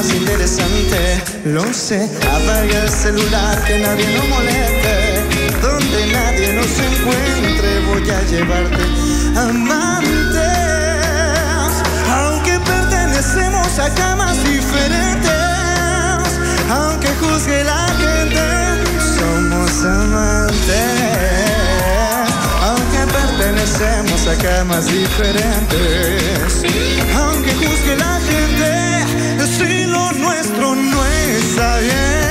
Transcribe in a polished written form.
más interesante. Lo sé, apaga el celular, que nadie nos moleste. Donde nadie nos encuentre, voy a llevarte amantes. Aunque pertenecemos a camas diferentes, aunque juzgue la gente, somos amantes. Aunque pertenecemos a camas diferentes, aunque juzgue la gente, si lo nuestro no está bien.